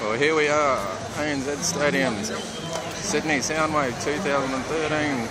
Well, here we are, ANZ Stadium, Sydney Soundwave 2013.